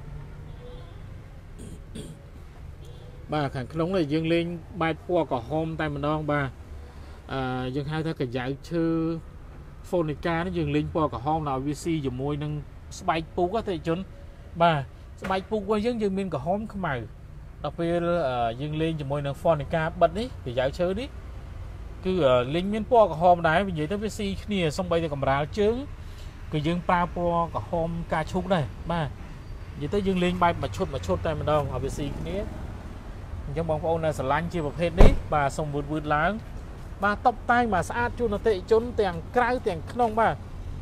baขังขนมเลยยังเล่นใบปัวกับโฮมแต่มันน้องbaยังให้ถ้าเกิดอยากชื่อโฟนิก้านี่ยังเล่นปัวกับโฮมเราวีซีอยู่มวยนึงสบายปูก็แต่จนbaสบายปูว่ายังยังมีกับโฮมขึ้นมาđặc biệt dừng lên cho môi nâng Phonica bật đi thì giải chơi đi cứ linh miên po của hôm đấy vì vậy tới với si kia xong bây giờ cầm ráo trứng cứ dừng pa po của hôm ca chúc này ba vậy tới dừng lên bay mà chốt mà chốt tay mình đâu ở với si kia trong bóng phone là lanh chia một hết đấy bà xong vượt vượt láng ba tóc tay mà sát chu nó tệ trốn tiền cái tiền không ba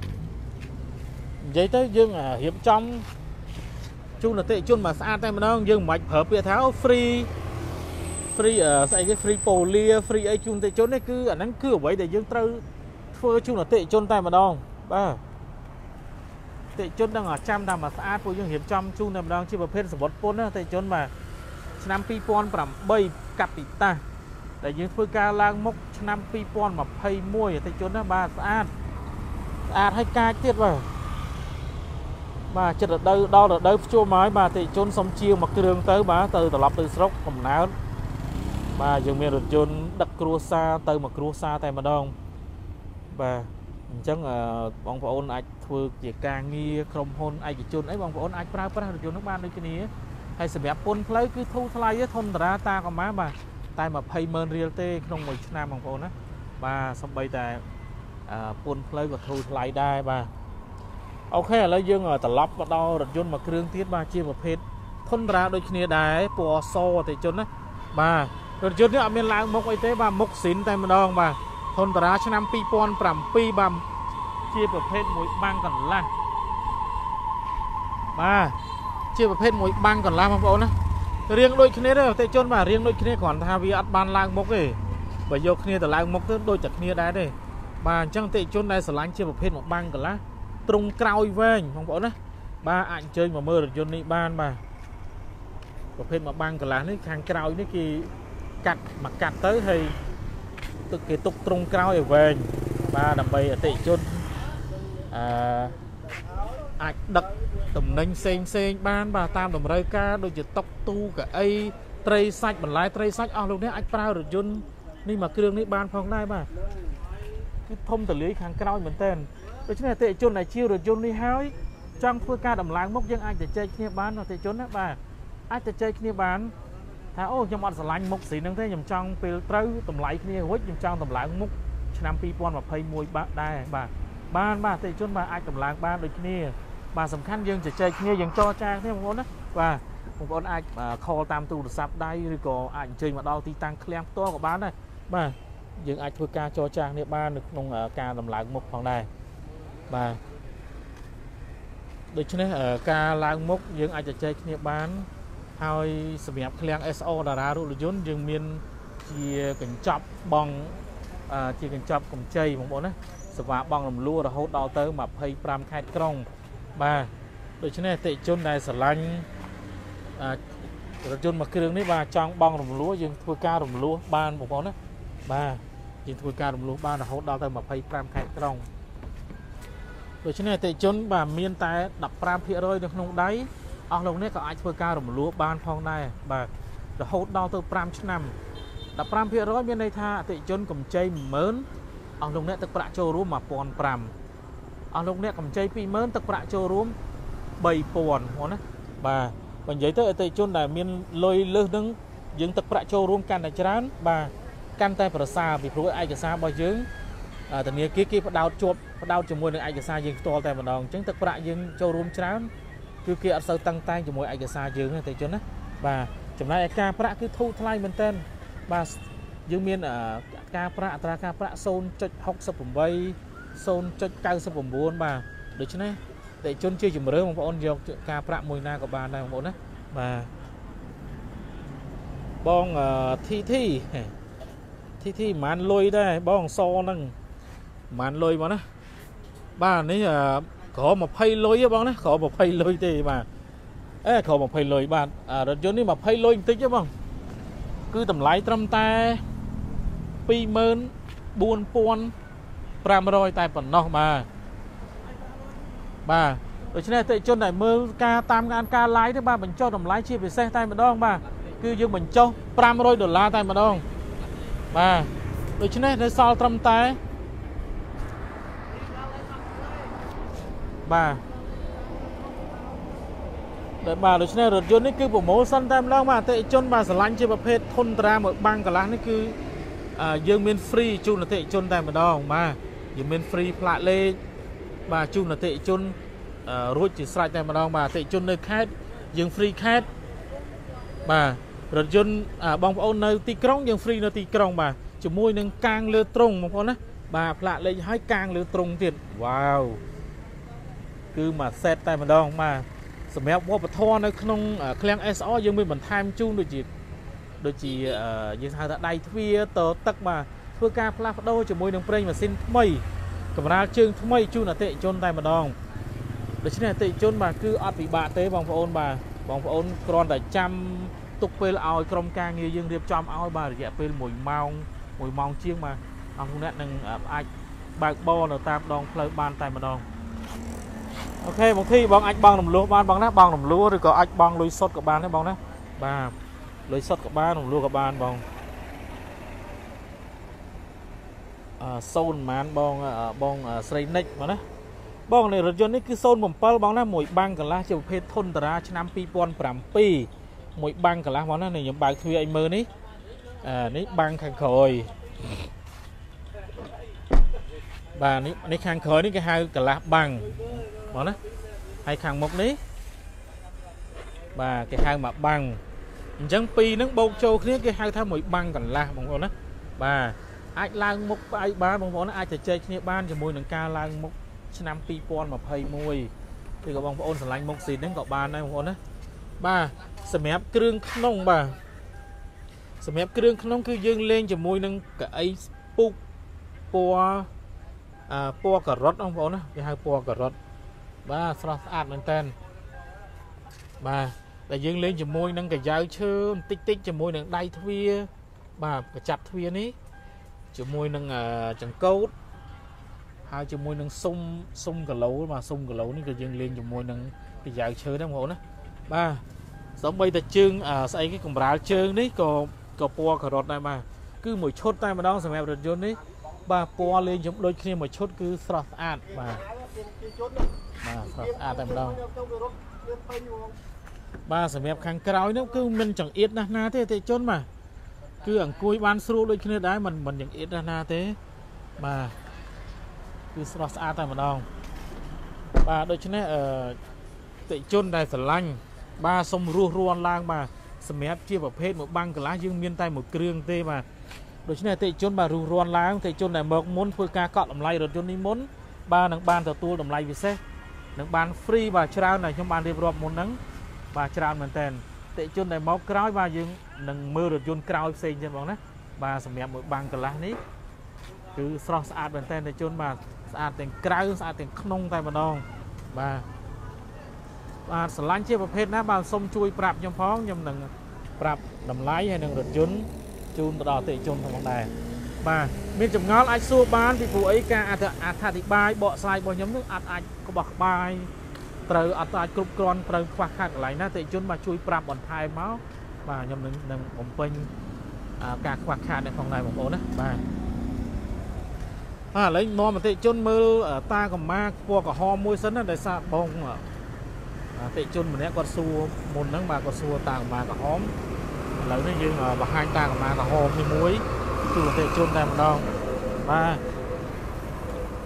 vậy tới dừng à hiệp trong chung là tệ chung mà xa tay mà nó dương mạch hợp biệt tháo free free ở uh, cái free polia free ấy chung tệ chốn đấy cứ ở nắng cứ ở vậy để dương trâu phơi chung là tệ chôn tay mà đong ba tệ chôn đang ở trăm đàm mà xa của dương hiệp trong chung là đang chưa bật phên sập bột pôn á tệ chôn mà năm pi pon làm bay cặp ta để dương phơi ca lang mốc năm pi pon mà pay mua tệ chôn đó ba xa xa hay ca tiết vào mà chết ở đây đo ở đây chua máy mà thì chôn xong chiêu mà cái đường tới bá từ từ lọc từ sốc cầm náo mà dừng miền được chôn đặt cua xa từ mà cua xa tay mà đông và chắc là bóng phổ ôn ai thưa chỉ càng nghi không hôn ai chỉ chôn ấy bóng phổ ôn ai pra pra được chôn nước ban đây cái này hay sẽ bẹp pôn lấy cứ thu thay với thôn ra ta còn má mà tay mà payment realty không một nam bóng phổ á và xong bây giờ pôn lấy và thu thay đây và ok lấy dương ở tờ lắp và đo rực chôn mà kêu tiết ba chia một hết thôn ra đôi khi đá po so thì chôn á ba rực chôn nữa miền làng mốc ấy thế ba mốc xín tay mà đong ba thôn ra cho năm pi pon pram pi bam chia một hết mũi băng còn la ba chia một hết mũi băng còn la không ổn á riêng đôi khi đó tay chôn mà riêng đôi khi còn tha vì ăn ban làng mốc ấy bởi vô khi tờ làng mốc tới đôi chặt kia đá đây mà chẳng tay chôn đây sờ láng chia một hết một băng còn la trung cao về không bỏ đó ba anh chơi mà mơ được Johnny ban mà có thêm mà băng cả lá nước hàng cao nước kia cắt mặt cắt tới thì từ cái tục trung cao về ba đầm bầy ở tị chôn à anh đặt tầm nênh sen sen ban bà tam đồng rơi ca đôi chỉ tóc tu cả ấy tray sạch bản lái tray sạch ở lúc đấy anh prao được John nhưng mà cái đường này ban phong đây mà cái thông từ lưới hàng cao mình tên đối với tệ chôn này chiêu rồi chôn đi hái trong phương ca đầm láng mốc dân anh để chơi kia bán nó tệ chôn đó bà ai để chơi kia bán thà ô trong bọn lạnh mốc xì nâng thế nhầm trong pel trâu tầm lại kia quét nhầm trong tầm láng mốc năm pi pon mà pay mùi ba đây bà ban bà tệ chôn bà ai tầm láng ba được kia bà sầm khăn dân để chơi kia dân cho cha thế không đó và một con ai call tam tu được sắp đây rồi có ảnh chơi mà đo ti tăng klem to của bán này bà dân ai phương ca cho cha này ba được nông ở ca tầm láng mốc phòng này bà được chứ ở ca lang mốc dương ai chơi kia bán hai sầm hẹp klang ét o đà ra rồi dồn dương miền chia cảnh chọc bằng chia cảnh chọc cùng chơi một bọn đấy sập bằng làm lúa là hốt đào tới mà pay pram khai krong bà được chứ này tệ chôn này sờ lanh rồi chôn mà cái đường đấy bà trong bằng làm lúa dương thôi ca làm lúa ban một bọn đấy bà dương thôi ca làm lúa ban là hốt đào tới mà pay pram khai krong rồi chứ này tệ chôn bà miên tai đập pram phía rồi được không đấy ở lúc này có ai phơi cao rồi lúa ban phong này bà rồi hốt đau từ pram chứ nằm đập pram phía rồi bên đây tha tệ chôn cầm chay mớn ở lúc này tức bạ châu rúm mà pon pram ở lúc này cầm chay pi mớn tức bạ châu rúm bảy pon hả bà còn giấy tới tệ chôn là miên lôi lơ đứng dừng tức bạ châu rúm can đại chán bà can tay phở xa vì phối ai cả xa bao dướng ធនាគារគេផ្ដោតជាប់ផ្ដោតជាមួយនឹងឯកសារយើងផ្ទាល់តែម្ដងអញ្ចឹងទឹកប្រាក់យើងចូលរួមច្រើនគឺគេអត់សូវតឹងតែងជាមួយឯកសារយើងទេជនណាបាទចំណែកឯការប្រាក់គឺធូរថ្លៃមែនទែនបាទយើងមានការប្រាក់អត្រាការប្រាក់ ศูนย์จุดหกสิบแปด ศูนย์จุดเก้าสิบเก้า បាទដូច្នេះតែជនជាជំរឿបងប្អូនយកការប្រាក់មួយណាក៏បានដែរបងប្អូនណាបាទបងធីធីធីធីមិនបានលុយដែរបងសហ្នឹងមិនបានលុយបងណាបាទនេះក្រ20លុយបងណាក្រ20លុយទេបាទអេក្រ20លុយបាទរថយន្តនេះ20លុយបន្តិចទេបងគឺតម្លៃត្រឹមតែពីរម៉ឺនបួនពាន់ប្រាំរយតែប៉ុណ្ណោះបាទបាទដូច្នេះអតិថិជនដែលមើលការតាមការការ live ទេបាទបញ្ចុះតម្លៃជាពិសេសតែម្ដងបាទគឺយើងបញ្ចុះប្រាំរយដុល្លារតែម្ដងបាទដូច្នេះនៅសល់ត្រឹមតែបាទដែលបាទដូច្នេះរថយន្តនេះគឺប្រម៉ូសិនតែម្ដងបាទអតិថិជនបាទស្រឡាញ់ជាប្រភេទធុនតារាមួយបាំងកន្លះនេះគឺយើងមាន free ជូនអតិថិជនតែម្ដងបាទយើងមាន free ផ្លាកលេខបាទជូនអតិថិជនរួចជាស្រេចតែម្ដងបាទអតិថិជននៅខេត្តយើង free ខេត្តបាទរថយន្តបងប្អូននៅទីក្រុងយើង free នៅទីក្រុងបាទជាមួយនឹងកាងលើត្រង់បងប្អូនណាបាទផ្លាកលេខឲ្យកាងលើត្រង់ទៀតវ៉ាវគឺមួយ set តែម្ដងបាទសម្រាប់វប្បធម៌នៅក្នុងឃ្លាំង เอส อาร์ យើងមានបន្ថែមជូនដូចជាដូចជាយើងហៅថាដៃទ្វារតទឹកបាទធ្វើការផ្លាស់ប្ដូរជាមួយនឹងប្រេងម៉ាស៊ីនថ្មីកម្រាលជើងថ្មីជូនអតិថិជនតែម្ដងដូច្នេះអតិថិជនបាទគឺអត់ពិបាកទេបងប្អូនបាទបងប្អូនគ្រាន់តែចាំទុកពេលឲ្យក្រុមការងារយើងរៀបចំឲ្យបាទរយៈពេលមួយម៉ោងមួយម៉ោងជាងបាទអង្គអ្នកនឹងអាចបើកបរនៅតាមដងផ្លូវបានតែម្ដងអូខេបងធីបងអាចបង់រំលោះបានបងណាបង់រំលោះឬក៏អាចបង់លុយសុទ្ធក៏បានដែរបងណាបាទលុយសុទ្ធក៏បានរំលោះក៏បានបងអឺសូនប៉ុន្មានបងបងស្រីនិចបងណាបងនៃរថយន្តនេះគឺศูนย์เจ็ดបងណាមួយបាំងកន្លះជាប្រភេទធុនតារាឆ្នាំពីរពាន់ប្រាំពីរមួយបាំងកន្លះបងណានេះខ្ញុំបើកទ្វារឲ្យមើលនេះអានេះបាំងខាងក្រោយបាទនេះនេះខាងក្រោយនេះគេហៅកន្លះបាំងបងណាហើយខាងមុខនេះបាទគេហៅមកបាំងអញ្ចឹងពីរហ្នឹងបូកចូលគ្នាគេហៅថាមួយបាំងកន្លះបងប្អូនណាបាទអាចឡើងមុខផ្អែកបានបងប្អូនអាចទៅជែកគ្នាបានជាមួយនឹងការឡើងមុខឆ្នាំពីរពាន់ยี่สิบเอ็ดឬក៏បងប្អូនឆ្លាញ់មុខស៊ីនហ្នឹងក៏បានដែរបងប្អូនណាបាទសម្រាប់គ្រឿងក្នុងបាទសម្រាប់គ្រឿងក្នុងគឺយើងលេងជាមួយនឹងកៅអីពុកពណ៌អឺពណ៌ការ៉ុតបងប្អូនណាគេហៅពណ៌ការ៉ុតបាទស្រស់ស្អាតមែនតើបាទតែយើងលេងជាមួយនឹងកាយ៉ៅឈើបន្តិចតិចជាមួយនឹងដៃទ្វារបាទកញ្ចប់ទ្វារនេះជាមួយនឹងចង្កូតហើយជាមួយនឹងសុំសុំគីឡូបាទសុំគីឡូនេះក៏យើងលេងជាមួយនឹងកាយ៉ៅឈើដែរបងប្អូនណាបាទសូម្បីតែជើងស្អីគេកម្រាលជើងនេះក៏ក៏ពណ៌ការ៉ុតដែរបាទគឺមួយឈុតតែម្ដងសម្រាប់រថយន្តនេះបាទពណ៌លេងចំដូចគ្នាមួយឈុតគឺស្រស់ស្អាតបាទបាទស្រស់ស្អាតតែម្ដងបាទសម្រាប់ខាងក្រោយនោះគឺមិនចង្អៀតណាស់ណាទេអតិថិជនបាទគឺអង្គុយបានស្រួលដូចគ្នាដែរមិនមិនចង្អៀតណាស់ណាទេបាទគឺស្រស់ស្អាតតែម្ដងបាទដូច្នេះអឺអតិថិជនដែលស្រឡាញ់បាទសុំរស់រាន់ឡើងបាទសម្រាប់ជាប្រភេទមួយបាំងកន្លះយើងមានតែមួយគ្រឿងទេបាទដូច្នេះអតិថិជនបាទរស់រាន់ឡើងអតិថិជនដែលមកមុនធ្វើការកក់តម្លៃរថយន្តនេះមុនបាទនឹងបានទទួលតម្លៃពិសេសនឹងបាន free បាទច្រើនដែលខ្ញុំបានរៀបរាប់មុនហ្នឹងបាទច្រើនមែនតើអតិថិជនដែលមកក្រោយបាទយើងនឹងមើលរថយន្តក្រោយផ្សេងទៀតបងណាបាទសម្រាប់មួយបាំងកន្លះនេះគឺស្រស់ស្អាតមែនតើអតិថិជនបាទស្អាតទាំងក្រៅស្អាតទាំងក្នុងតែម្ដងបាទបាទស្រឡាញ់ជាប្រភេទណាបាទសូមជួយប្រាប់ខ្ញុំផងខ្ញុំនឹងប្រាប់តម្លៃហើយនឹងរថយន្តជូនទៅដល់អតិថិជនផងដែរបាទមានចម្ងល់អាចសួរបានពីព្រោះអីការអធិប្បាយបកស្រាយរបស់ខ្ញុំនោះអាចអាចក្បោះក្បាយត្រូវអត់អាចគ្រប់គ្រាន់ត្រូវខ្វះខាតកន្លែងណាអតិថិជនបាទជួយប្រាប់បន្ថែមមកបាទខ្ញុំនឹងនឹងបំពេញការខ្វះខាតនេះផងដែរបងប្អូនណាបាទឥឡូវនាំអតិថិជនមើលតាកម្មាពណ៌ក្រហមមួយសិនណាដោយសារបងអតិថិជនម្នាក់គាត់សួរមុនហ្នឹងបាទគាត់សួរតាកម្មាក្រហមឥឡូវនេះយើងបង្ហាញតាកម្មាក្រហមនេះមួយគឺអតិថិជនតែម្ដងបាទ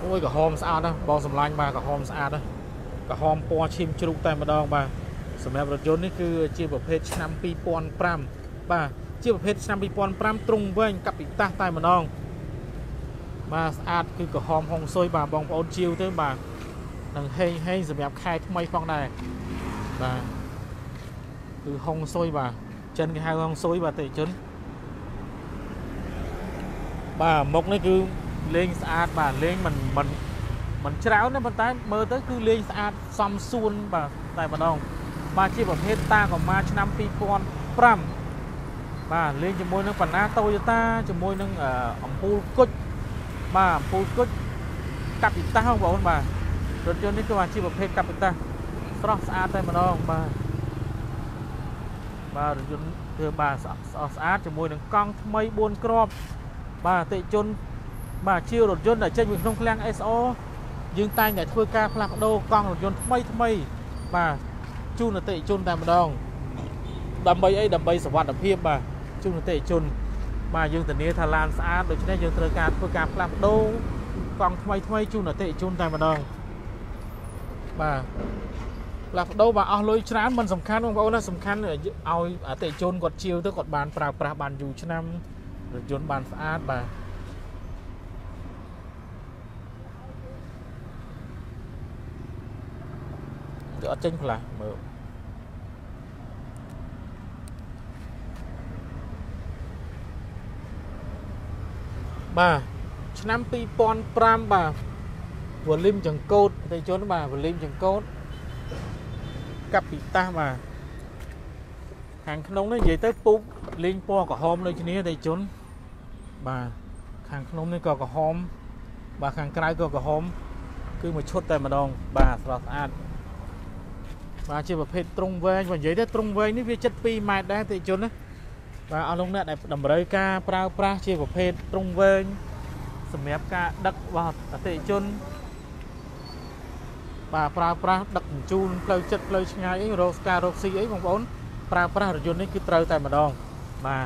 ôi cả hôm sao đó bao sầm lanh ba cả hôm sao đó cả hôm po chim chụp tay mà đong ba sầm đẹp rถយន្តនេះគឺជាប្រភេទឆ្នាំពីរពាន់ប្រាំបាទជាប្រភេទឆ្នាំពីរពាន់ប្រាំទ្រង់វែងកាពីតាស់តែម្ដងបាទស្អាតគឺក្រហមហុងស៊ុយបាទបងប្អូនជាវទៅបាទនឹងហេងហេងសម្រាប់ខែថ្មីផងដែរបាទគឺហុងស៊ុយបាទចិនគេហៅហុងស៊ុយបាទទេជនបាទមុខនេះគឺលេងស្អាតបាទលេងមិនមិនមិនច្រើនទេប៉ុន្តែមើលទៅគឺលេងស្អាតសំសួនបាទតែម្ដងបាទជាប្រភេទតាកូម៉ាឆ្នាំពីរពាន់ប្រាំបាទលេងជាមួយនឹងបណ្ណាតូយតាជាមួយនឹងអំពូលគុជបាទអំពូលគុជកាពីតាបងប្អូនបាទរថយន្តនេះគឺជាប្រភេទកាពីតាស្រស់ស្អាតតែម្ដងបាទបាទរថយន្តគឺបាទស្អាតស្អាតជាមួយនឹងកង់ថ្មីបួនគ្រាប់បាទអតិជនបាទជារថយន្តដែលចេញពីក្នុងឃ្លាំង เอส โอ យើងតែងតែធ្វើការផ្លាស់ប្ដូរកង់រថយន្តថ្មីថ្មីបាទជូនអតិជនតែម្ដងដើម្បីអីដើម្បីសុវត្ថិភាពបាទជូនអតិជនបាទយើងធានាថាឡានស្អាតដូច្នេះយើងត្រូវការធ្វើការផ្លាស់ប្ដូរកង់ថ្មីថ្មីជូនអតិជនតែម្ដងបាទផ្លាស់ប្ដូរបាទអស់លុយច្រើនមិនសំខាន់បងប្អូនណាសំខាន់ឲ្យអតិជនគាត់ជាវទៅគាត់បានប្រើប្រាស់បានយូរឆ្នាំរថយន្តបានស្អាតបាទគឺអត់ចេញផ្លាស់មើលបាទឆ្នាំពីរពាន់ប្រាំបាទវ៉ូលីមចង្កូតអតិជនបាទវ៉ូលីមចង្កូតកាពីតាស់បាទខាងក្នុងនេះនិយាយទៅពុកលេងពណ៌ក្រហមដូចគ្នាអតិជនបាទខាងក្នុងនេះក៏ក្រហមបាទខាងក្រៅក៏ក្រហមគឺមួយឈុតតែម្ដងបាទស្រស់ស្អាតបាទជាប្រភេទទ្រង់វែងបើនិយាយទៅទ្រង់វែងនេះវាជិតពីរម៉ែត្រដែរអតិជនណាបាទអស់លោកអ្នកដែលតម្រូវការប្រើប្រាស់ជាប្រភេទទ្រង់វែងសម្រាប់ការដឹករបស់អតិជនបាទប្រើប្រាស់ដឹកជញ្ជូនផ្លូវចិត្តផ្លូវឆ្ងាយអីរកការរកស៊ីអីបងប្អូនប្រើប្រាស់រថយន្តនេះគឺត្រូវតែម្ដងបាទ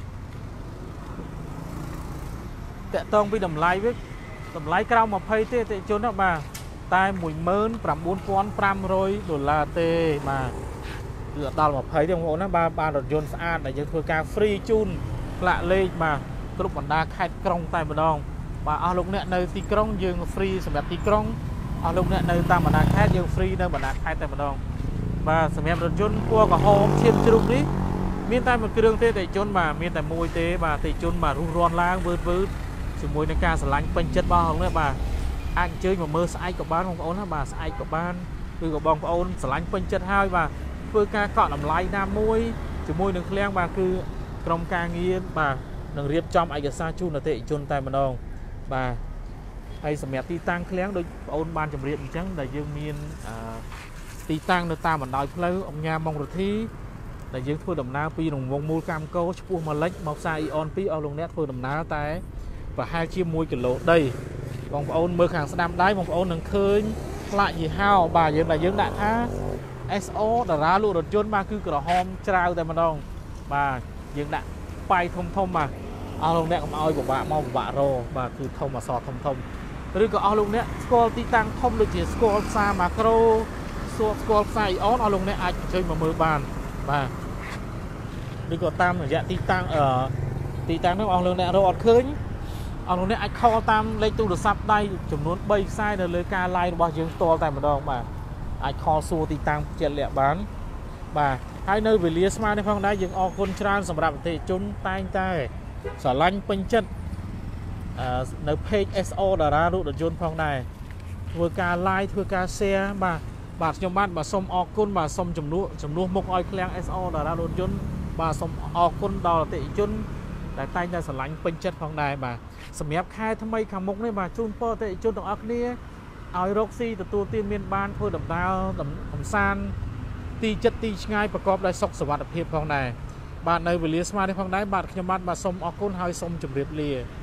តកតងពីតម្លៃវិញតម្លៃក្រៅยี่สิบទេអតិជនណាបាទតែមួយម៉ឺនប្រាំបួនពាន់ប្រាំរយដុល្លារទេបាទគឺអត់ដល់ยี่สิบទេបងប្អូនណាបាទបានរថយន្តស្អាតដែលយើងធ្វើការ free ជូនផ្លាកលេខបាទគ្រប់បណ្ដាខេត្តក្រុងតែម្ដងបាទអស់លោកអ្នកនៅទីក្រុងយើង free សម្រាប់ទីក្រុងអស់លោកអ្នកនៅតាមបណ្ដាខេត្តយើង free នៅបណ្ដាខេត្តតែម្ដងបាទសម្រាប់រថយន្តពណ៌ក្រហមឈាមជ្រូកនេះមានតែមួយគ្រឿងទេអតិជនបាទមានតែមួយទេបាទអតិជនបាទរុះរាន់ឡើងវឺតវឺតជាមួយនឹងការស្រឡាញ់ពេញចិត្តរបស់ហ្នឹងបាទអាចអញ្ជើញមកមើលស្អែកក៏បានបងប្អូនណាបាទស្អែកក៏បានគឺក៏បងប្អូនស្រឡាញ់ពេញចិត្តហើយបាទធ្វើការកក់តម្លៃណាមួយជាមួយនឹងឃ្លាំងបាទគឺក្រុមការងារបាទនឹងរៀបចំឯកសារជូនអតិថិជនតែម្ដងបាទហើយសម្រាប់ទីតាំងឃ្លាំងដូចបងប្អូនបានជម្រាបអញ្ចឹងដែលយើងមានទីតាំងនៅតាមបណ្ដោយផ្លូវអង្គញាម៉ុងរទ្ធីដែលយើងធ្វើដំណើរពីរង្វង់មូលកម្មកោឆ្ពោះមកលិចមកផ្សារអ៊ីអនពីរអស់លោកអ្នកធ្វើដំណើរតែប្រហែលជាមួយគីឡូដីបងប្អូនមើលខាងស្ដាំដៃបងប្អូននឹងឃើញផ្លាកយីហោបាទយើងដែលយើងដាក់ថា เอส โอ តារាលក់រថយន្តបាទគឺក្រហមច្រាវតែម្ដងបាទយើងដាក់ប៉ៃធំធំបាទអស់លោកអ្នកកុំឲ្យពិបាកមកពិបាករបាទគឺធំអសធំធំឬក៏អស់លោកអ្នកស្គាល់ទីតាំងធំដូចជាស្គាល់ផ្សារម៉ាក្រូស្គាល់ស្គាល់ផ្សារអ៊ីអនអស់លោកអ្នកអាចអញ្ជើញមកមើលបានបាទឬក៏តាមរយៈទីតាំងអឺទីតាំងនោះអស់លោកអ្នករកអត់ឃើញអស់លោកអ្នកអាចខលតាមលេខទូរស័ព្ទដៃចំនួនបីខ្សែនៅលើការ live របស់យើងផ្ទាល់តែម្ដងបាទអាចខលសួរទីតាំងជាក់លាក់បានបាទហើយនៅវេលាស្មើនេះផងដែរយើងអរគុណច្រើនសម្រាប់អតិថិជនតែងតែស្រឡាញ់ពេញចិត្តអឺនៅ page เอส โอ តារាលក់រថយន្តផងដែរធ្វើការ live ធ្វើការ share បាទបាទខ្ញុំបាទបាទសូមអរគុណបាទសូមជំនួសជំនួសមុខឲ្យឃ្លាំង เอส โอ តារាលក់រថយន្តបាទសូមអរគុណដល់អតិថិជនដែលតែងតែស្រឡាញ់ពេញចិត្តផងដែរបាទសម្រាប់ខែថ្មីខាងមុខនេះបាទជូនពរអតិថិជនទាំងអស់គ្នាឲ្យរកស៊ីទទួលទានមានបានធ្វើដំណើរកំសាន្តទីចិត្តទីឆ្ងាយប្រកបដោយសុខសុវត្ថិភាពផងដែរបាទនៅវេលាស្មើនេះផងដែរបាទខ្ញុំបាទបាទសូមអរគុណហើយសូមជម្រាបលា